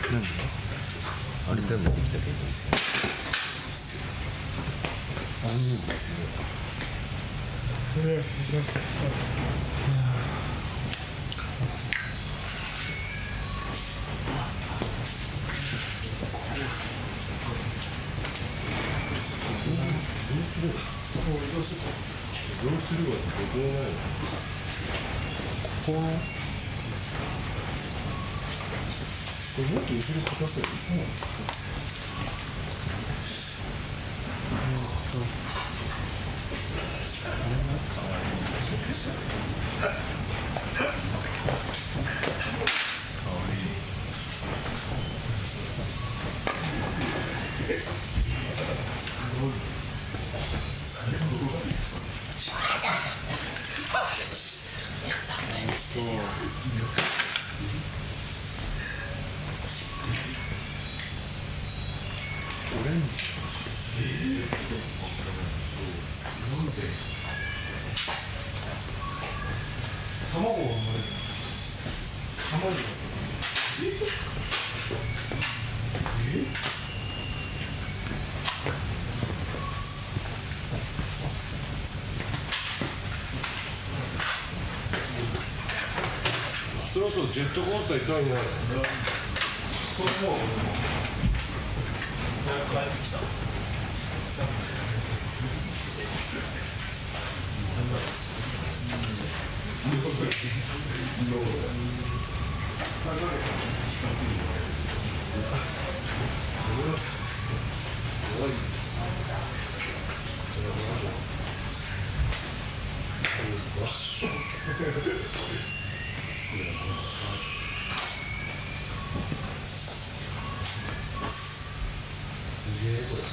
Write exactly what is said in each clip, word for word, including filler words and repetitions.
何？あれ全部起きたけどいいですよ。あ、いいですね。どうするわってどこもないの？ここはこれもっと後ろかたせる。オレンジ。えー、なんで卵が生まれる。卵がええそろそろジェットコースター行ったらいいんじゃないの？そう思う。帰ってきた。すげえこれ。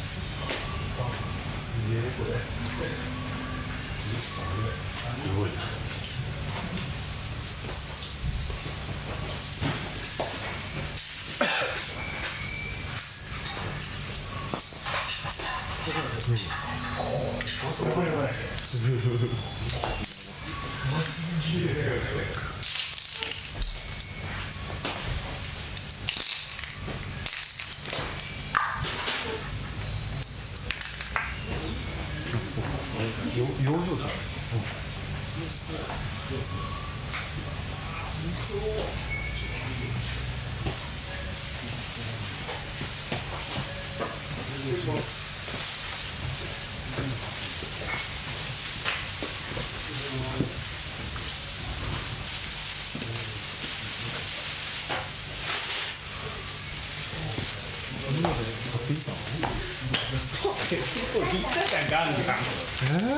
すげえこれ。すごいな。養生だ。えー、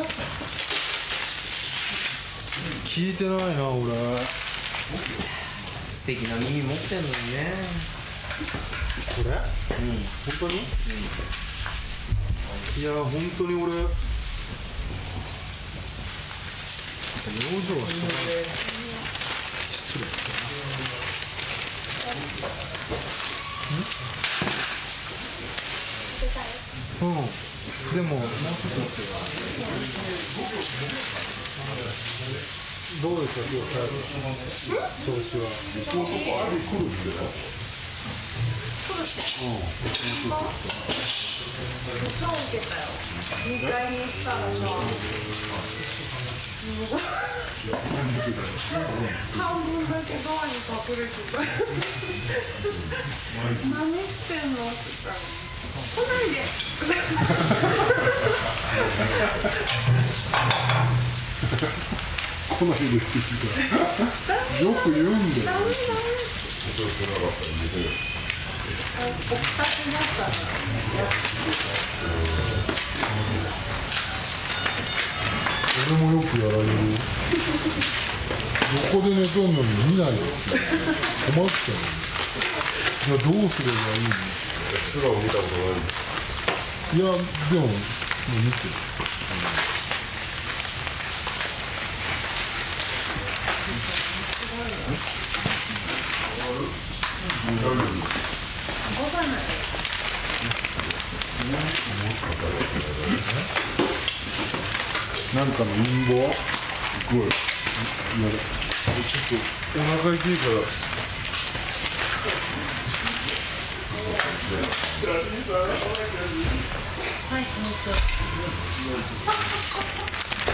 聞いてないな俺。 素敵な耳持ってんのにね。 これ？うん。本当に？うん。いや本当に俺養生はしてない。失礼。うん。でももうちょっとどうですか今日調子は。ここあれ来るんだよ。うん。 超受けたよ。にかいに行ったらさ、半分だけドアに隠れてた。何してんのって言ったら。来ないで。 来ないでって言った。よく言うんだよ。 ダメダメ。お二つだったら。 俺もよくやられる。横で寝とんのに見ないよ。困っちゃう。いやどうすればいいの？素顔見たことない。いやでももう見てる。なんかの陰謀？すごい。いや、ちょっとお腹痛いから。 はい、もう一度。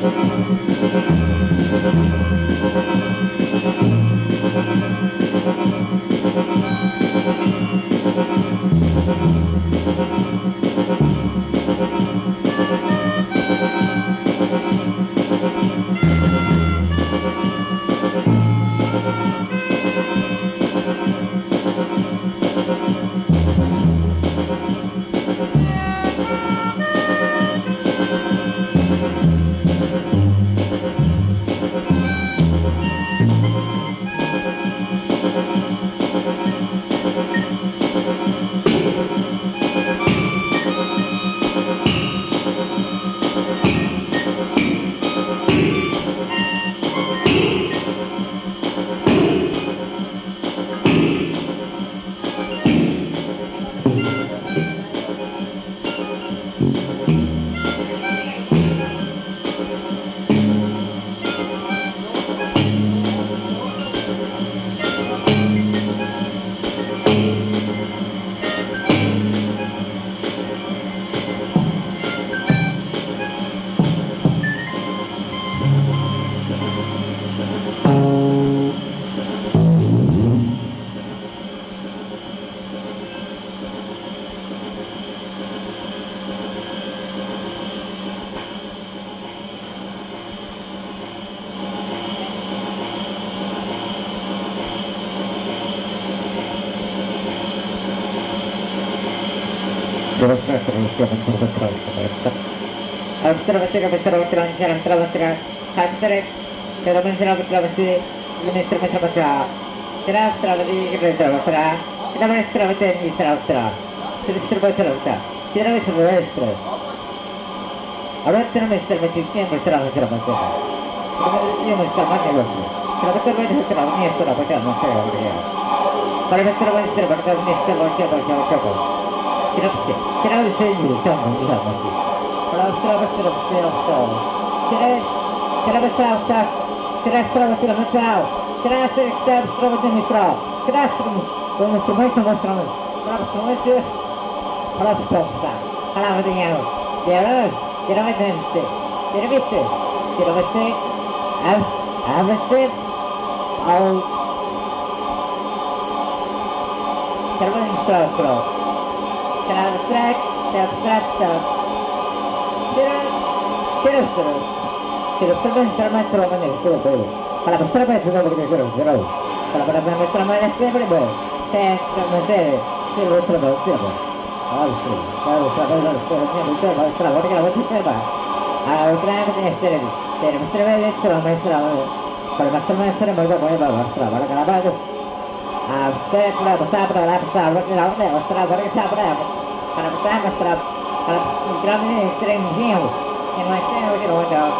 Thank you. Ahora tenemos que meter tiempo para hacer la materia. Yo me estaba haciendo. Pero que te voy a hacer la mía esto la voy a hacer. Para que te voy a hacer para que me esté lo que voy a hacer. Quiero que quiero que se me está muy bien. Para hacer la materia que yo estoy. Quiero quiero que sea usted. Quiero hacer la materia que yo. Quiero hacer que sea la materia que yo. Quiero hacer un instrumento más grande. Para instrumento para tocar. Para la materia. Ya quiero meterse, quiero meter, quiero meter, a meter, al, quiero meter, quiero quiero abstract, quiero abstract, quiero, quiero hacer, quiero hacer meter más lo que necesito todo, para mostrar para eso lo que quiero, quiero, para para mostrar más este primero, quiero meter, quiero hacer más tiempo. Ah, sí. Claro, claro, claro, claro, claro, claro, claro, porque la voz es tema. Ah, otra vez este, pero este vez esto lo maestra, para maestra maestra me voy a poner para maestra, para que la pague. Ah, usted para pasar para la pasar, porque la otra maestra, para que sea para para pasar maestra, para el grande extremo, que no es que no voy a.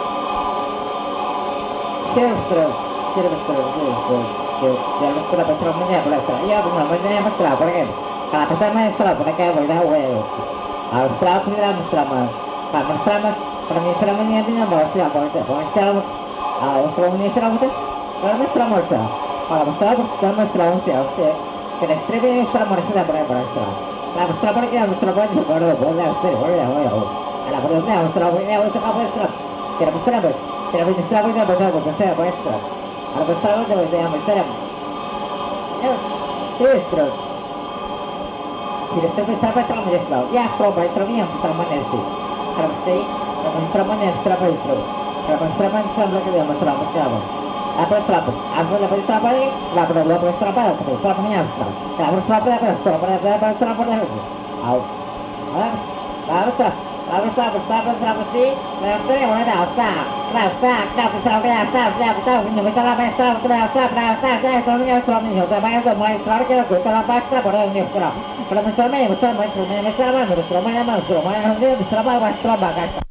Quiero maestra, quiero maestra, quiero que ya maestra para mañana para maestra, ya pues mañana maestra, por ejemplo. Kalau kita maestra, mereka boleh tahu. Maestra tidak maestra mas. Kalau maestra mas, kalau maestra menyiapkan bawa siapa itu? Maestra, ah, maestra maestra itu. Kalau maestra maestra, kalau maestra kalau maestra maestra, kita istri maestra maestra berapa maestra? Kalau maestra pergi maestra pergi boleh boleh istri boleh boleh. Kalau boleh maestra boleh maestra apa maestra? Kita maestra ber, kita maestra boleh berapa maestra maestra? Kalau maestra boleh boleh maestra. Ya, maestra. Tidak sebesar betul maestro. Ya, maestro maestro yang pertama maestro. Kalau saya, maestro maestro maestro. Kalau maestro maestro lagi dia maestro maestro. Apa maestro? Apa maestro apa ini? Apa dua maestro apa? Maestro apa maestro? Kalau maestro apa maestro? Apa maestro apa maestro? Au. Ah, maestro. Maestro maestro maestro mesti. Maestro yang mana dah maestro. Maestro, kita maestro apa maestro? Kita maestro punya maestro maestro. Kita maestro maestro. Kita maestro maestro maestro. Maestro maestro kita kita maestro boleh maestro. Kalau maestro maestro maestro maestro maestro maestro maestro maestro maestro maestro maestro maestro